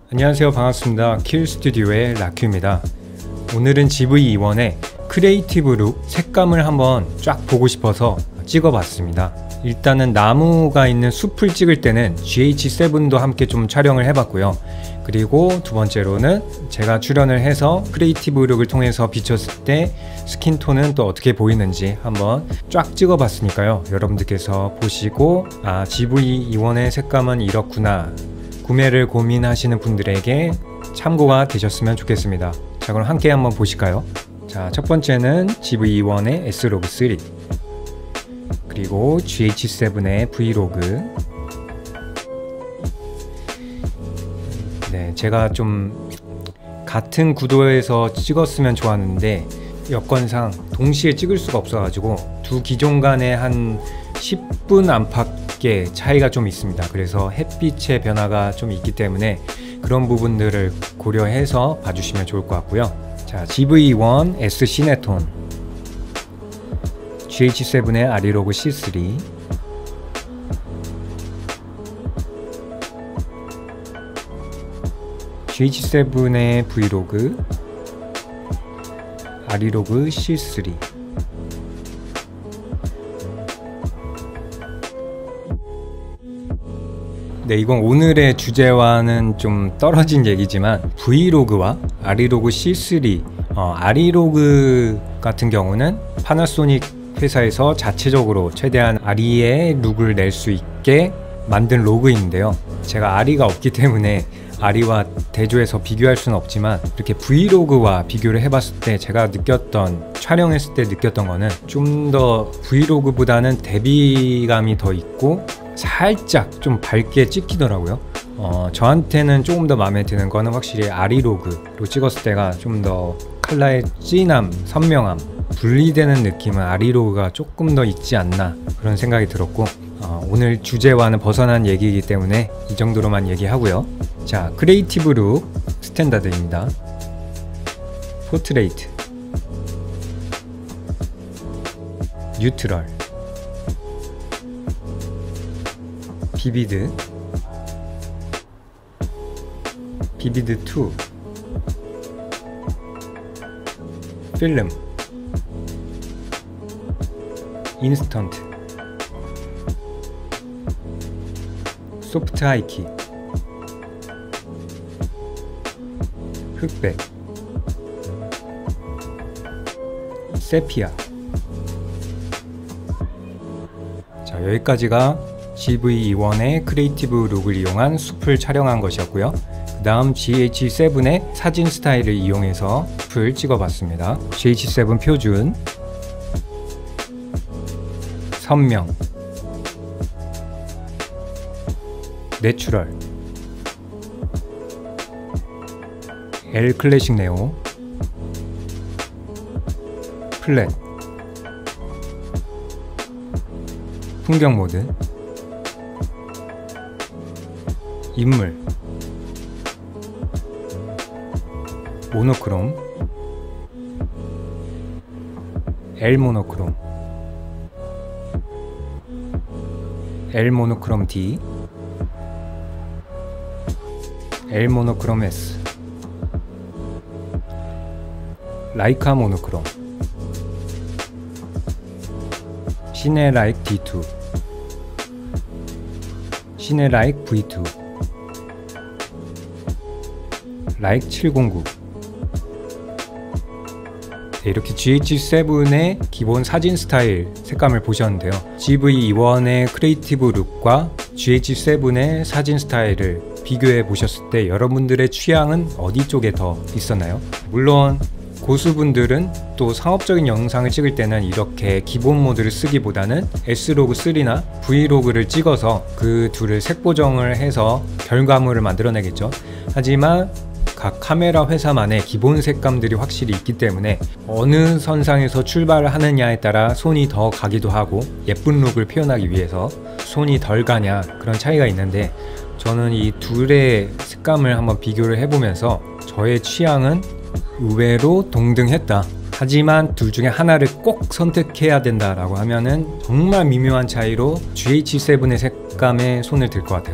안녕하세요, 반갑습니다. 킬스튜디오의 라큐입니다. 오늘은 GV-E1의 크리에이티브 룩 색감을 한번 쫙 보고 싶어서 찍어봤습니다. 일단은 나무가 있는 숲을 찍을 때는 GH7도 함께 좀 촬영을 해봤고요. 그리고 두 번째로는 제가 출연을 해서 크리에이티브 룩을 통해서 비쳤을 때 스킨톤은 또 어떻게 보이는지 한번 쫙 찍어봤으니까요. 여러분들께서 보시고 GV-E1의 색감은 이렇구나, 구매를 고민하시는 분들에게 참고가 되셨으면 좋겠습니다. 자, 그럼 함께 한번 보실까요? 자, 첫 번째는 GV-E1의 S로그 3, 그리고 GH7의 V로그. 네, 제가 좀 같은 구도에서 찍었으면 좋았는데 여건상 동시에 찍을 수가 없어가지고 두 기종 간에 한 10분 안팎의 차이가 좀 있습니다. 그래서 햇빛의 변화가 좀 있기 때문에 그런 부분들을 고려해서 봐주시면 좋을 것 같고요. 자, GV-E1 S 시네톤, GH7의 아리로그 C3, GH7의 V로그, 아리로그 C3. 네, 이건 오늘의 주제와는 좀 떨어진 얘기지만 V로그와 아리로그 C3, 아리로그 같은 경우는 파나소닉 회사에서 자체적으로 최대한 아리의 룩을 낼 수 있게 만든 로그인데요. 제가 아리가 없기 때문에 아리와 대조해서 비교할 수는 없지만 이렇게 브이로그와 비교를 해봤을 때 제가 느꼈던, 촬영했을 때 느꼈던 거는 좀 더 브이로그보다는 대비감이 더 있고 살짝 좀 밝게 찍히더라고요. 저한테는 조금 더 마음에 드는 거는 확실히 아리로그로 찍었을 때가 좀 더 컬러의 진함, 선명함, 분리되는 느낌은 아리로그가 조금 더 있지 않나, 그런 생각이 들었고, 오늘 주제와는 벗어난 얘기이기 때문에 이 정도로만 얘기하고요. 자, 크리에이티브 룩 스탠다드입니다. 포트레이트, 뉴트럴, 비비드, 비비드 2, 필름, 인스턴트, 소프트 하이키, 흑백, 세피아. 자, 여기까지가 GV-E1의 크리에이티브 룩을 이용한 숲을 촬영한 것이었고요. 그 다음 GH7의 사진 스타일을 이용해서 숲을 찍어봤습니다. GH7 표준, 선명, 내추럴, L 클래식 네오, 플랫, 풍경 모드, 인물, 모노크롬, L 모노크롬, L 모노크롬 D, L 모노크롬 S, 라이카 모노크롬, 시네라이크 D2, 시네라이크 V2, 라이크 709. 네, 이렇게 GH7의 기본 사진 스타일 색감을 보셨는데요. GV-E1의 크리에이티브 룩과 GH7의 사진 스타일을 비교해 보셨을 때 여러분들의 취향은 어디 쪽에 더 있었나요? 물론 고수분들은 또 상업적인 영상을 찍을 때는 이렇게 기본 모드를 쓰기보다는 S로그 3나 V로그를 찍어서 그 둘을 색 보정을 해서 결과물을 만들어내겠죠. 하지만 각 카메라 회사만의 기본 색감들이 확실히 있기 때문에 어느 선상에서 출발을 하느냐에 따라 손이 더 가기도 하고, 예쁜 룩을 표현하기 위해서 손이 덜 가냐, 그런 차이가 있는데, 저는 이 둘의 색감을 한번 비교를 해보면서 저의 취향은 의외로 동등했다. 하지만 둘 중에 하나를 꼭 선택해야 된다라고 하면은 정말 미묘한 차이로 GH7의 색감에 손을 들 것 같아요.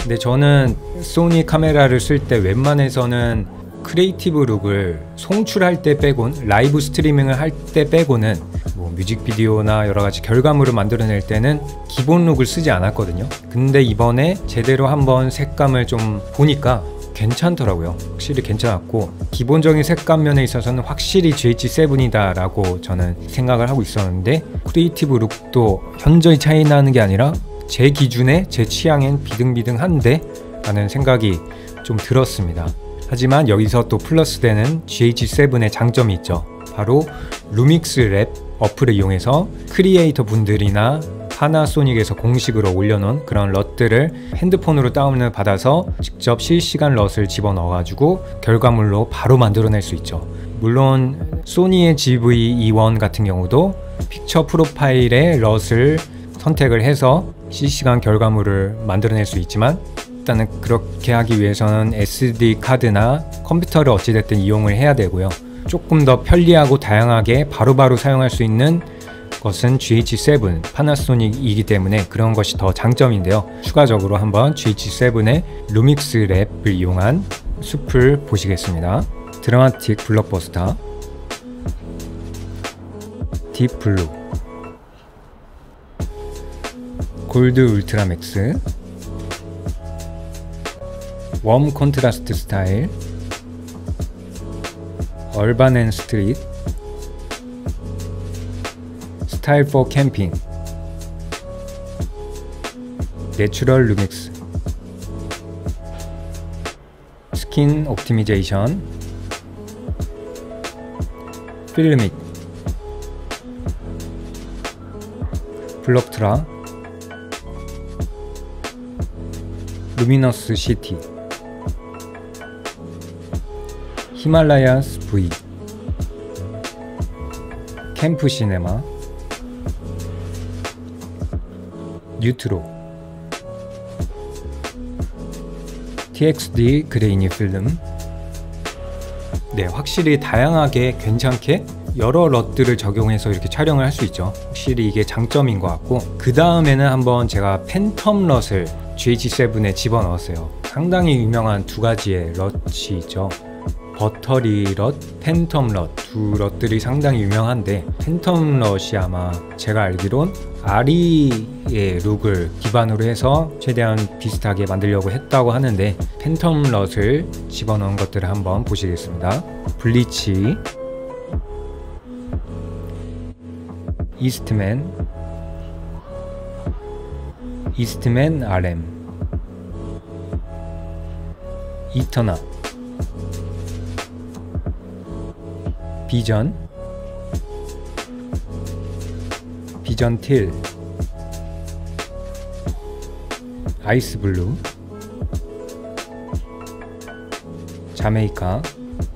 근데 저는 소니 카메라를 쓸 때 웬만해서는 크리에이티브 룩을 송출할 때 빼곤, 라이브 스트리밍을 할 때 빼고는 뭐 뮤직비디오나 여러가지 결과물을 만들어낼 때는 기본 룩을 쓰지 않았거든요. 근데 이번에 제대로 한번 색감을 좀 보니까 괜찮더라고요. 확실히 괜찮았고, 기본적인 색감 면에 있어서는 확실히 GH7이다 라고 저는 생각을 하고 있었는데, 크리에이티브 룩도 현저히 차이 나는 게 아니라 제 기준에 제 취향엔 비등비등한데 라는 생각이 좀 들었습니다. 하지만 여기서 또 플러스 되는 GH7의 장점이 있죠. 바로 루믹스 랩 어플을 이용해서 크리에이터 분들이나 파나소닉에서 공식으로 올려놓은 그런 럿들을 핸드폰으로 다운을 받아서 직접 실시간 럿을 집어넣어 가지고 결과물로 바로 만들어낼 수 있죠. 물론 소니의 GV-E1 같은 경우도 픽처 프로파일에 럿을 선택을 해서 실시간 결과물을 만들어낼 수 있지만, 일단은 그렇게 하기 위해서는 SD 카드나 컴퓨터를 어찌됐든 이용을 해야 되고요. 조금 더 편리하고 다양하게 바로바로 사용할 수 있는 것은 GH7 파나소닉이기 때문에 그런 것이 더 장점인데요. 추가적으로 한번 GH7의 루믹스 랩을 이용한 숲을 보시겠습니다. 드라마틱 블록버스터, 딥 블루, 골드 울트라 맥스, 웜 콘트라스트 스타일, 얼반 앤 스트릿, 스타일 포 캠핑, 내추럴 루믹스, 스킨 옵티미제이션, 필름믹, 블록트라, 루미너스 시티, 히말라야스 V, 캠프 시네마, 뉴트로, TXD 그레이니 필름. 네, 확실히 다양하게 괜찮게 여러 럿들을 적용해서 이렇게 촬영을 할 수 있죠. 확실히 이게 장점인 것 같고, 그 다음에는 한번 제가 팬텀 럿을 GH7에 집어넣었어요. 상당히 유명한 두 가지의 럿이 있죠. 버터리 럿, 팬텀 럿, 두 럿들이 상당히 유명한데, 팬텀 럿이 아마 제가 알기론 아리의 룩을 기반으로 해서 최대한 비슷하게 만들려고 했다고 하는데, 팬텀 럿을 집어넣은 것들을 한번 보시겠습니다. 블리치, 이스트맨, 이스트맨 RM, 이터나, 비전, 비전 틸, 아이스 블루, 자메이카,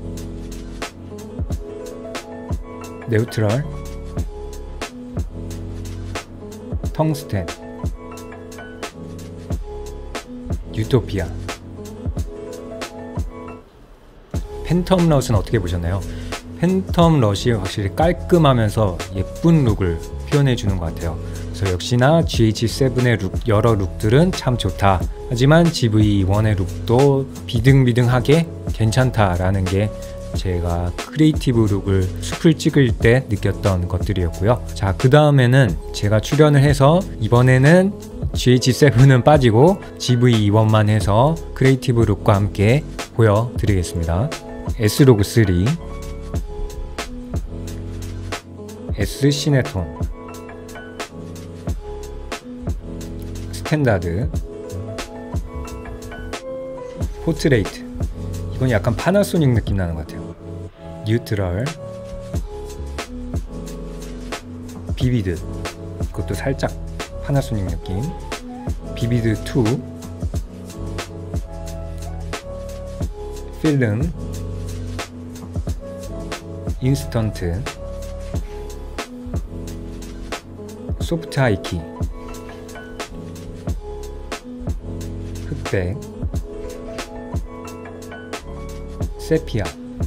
네우트럴, 텅스텐, 유토피아. 팬텀 럿은 어떻게 보셨나요? 팬텀 럿이 확실히 깔끔하면서 예쁜 룩을 표현해 주는 것 같아요. 그래서 역시나 GH7의 룩, 여러 룩들은 참 좋다. 하지만 GV1의 룩도 비등비등하게 괜찮다라는 게 제가 크리에이티브 룩을 숲을 찍을 때 느꼈던 것들이었고요. 자, 그 다음에는 제가 출연을 해서 이번에는 GH7은 빠지고 GV1만 해서 크리에이티브 룩과 함께 보여드리겠습니다. S로그 3, S 시네톤, 스탠다드, 포트레이트. 이건 약간 파나소닉 느낌 나는 것 같아요. 뉴트럴, 비비드, 이것도 살짝 파나소닉 느낌. 비비드 2, 필름, 인스턴트, 소프트 하이키, 흑백, 세피아.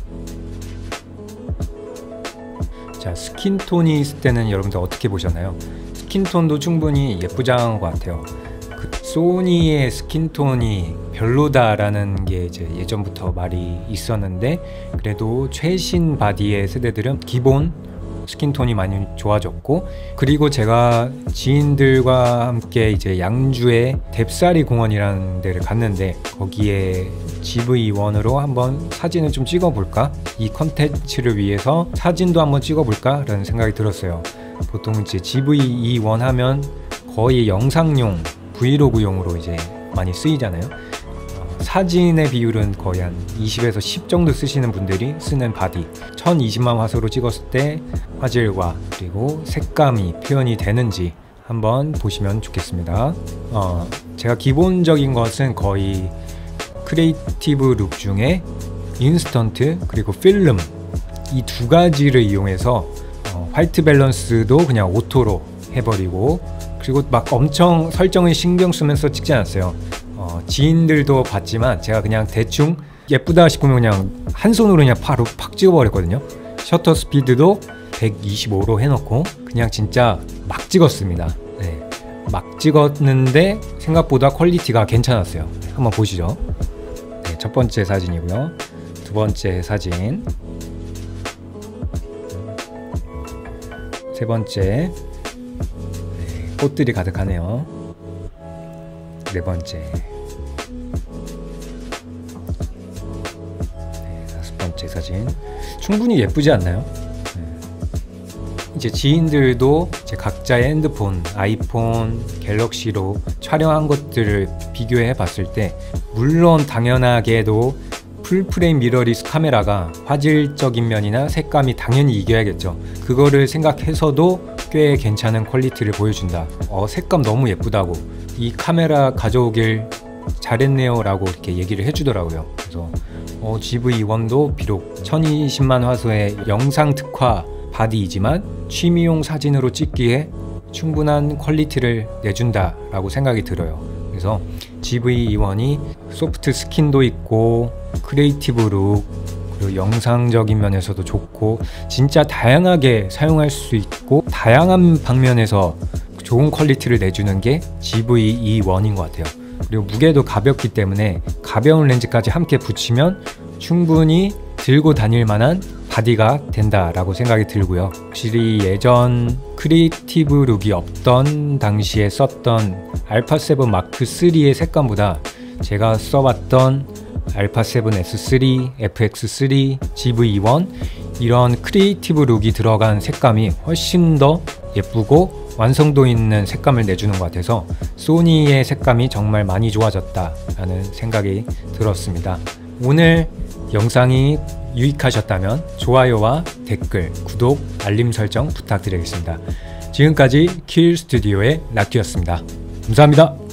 자, 스킨톤이 있을 때는 여러분들 어떻게 보셨나요? 스킨톤도 충분히 예쁘장한 것 같아요. 그 소니의 스킨톤이 별로다라는 게 이제 예전부터 말이 있었는데, 그래도 최신 바디의 세대들은 기본 스킨톤이 많이 좋아졌고, 그리고 제가 지인들과 함께 이제 양주의 뎁사리 공원이라는 데를 갔는데, 거기에 GV1으로 한번 사진을 좀 찍어볼까? 이 컨텐츠를 위해서 사진도 한번 찍어볼까? 라는 생각이 들었어요. 보통 이제 GV1 하면 거의 영상용, 브이로그용으로 이제 많이 쓰이잖아요. 사진의 비율은 거의 한 20에서 10 정도 쓰시는 분들이 쓰는 바디, 1020만 화소로 찍었을 때 화질과 그리고 색감이 표현이 되는지 한번 보시면 좋겠습니다. 제가 기본적인 것은 거의 크리에이티브 룩 중에 인스턴트 그리고 필름, 이 두 가지를 이용해서 화이트 밸런스도 그냥 오토로 해버리고, 그리고 막 엄청 설정을 신경 쓰면서 찍지 않았어요. 지인들도 봤지만 제가 그냥 대충 예쁘다 싶으면 그냥 한 손으로 그냥 바로 팍 찍어버렸거든요. 셔터 스피드도 125로 해놓고 그냥 진짜 막 찍었습니다. 네, 막 찍었는데 생각보다 퀄리티가 괜찮았어요. 한번 보시죠. 네, 첫 번째 사진이고요. 두 번째 사진, 세 번째, 네, 꽃들이 가득하네요. 네 번째, 네, 다섯 번째 사진. 충분히 예쁘지 않나요? 네. 이제 지인들도 이제 각자의 핸드폰, 아이폰, 갤럭시로 촬영한 것들을 비교해 봤을 때, 물론 당연하게도 풀프레임 미러리스 카메라가 화질적인 면이나 색감이 당연히 이겨야겠죠. 그거를 생각해서도 꽤 괜찮은 퀄리티를 보여준다. 색감 너무 예쁘다고, 이 카메라 가져오길 잘했네요 라고 이렇게 얘기를 해주더라고요. 그래서 GV1도 비록 1020만 화소의 영상 특화 바디이지만 취미용 사진으로 찍기에 충분한 퀄리티를 내준다 라고 생각이 들어요. 그래서 GV1이 소프트 스킨도 있고 크리에이티브 룩, 그리고 영상적인 면에서도 좋고, 진짜 다양하게 사용할 수 있고 다양한 방면에서 좋은 퀄리티를 내주는 게 GV1인 것 같아요. 그리고 무게도 가볍기 때문에 가벼운 렌즈까지 함께 붙이면 충분히 들고 다닐 만한 바디가 된다라고 생각이 들고요. 확실히 예전 크리에이티브 룩이 없던 당시에 썼던 알파7 마크3의 색감보다 제가 써봤던 알파7 S3, FX3, GV1 이런 크리에이티브 룩이 들어간 색감이 훨씬 더 예쁘고 완성도 있는 색감을 내주는 것 같아서 소니의 색감이 정말 많이 좋아졌다라는 생각이 들었습니다. 오늘 영상이 유익하셨다면 좋아요와 댓글, 구독, 알림 설정 부탁드리겠습니다. 지금까지 킬 스튜디오의 락규였습니다. 감사합니다.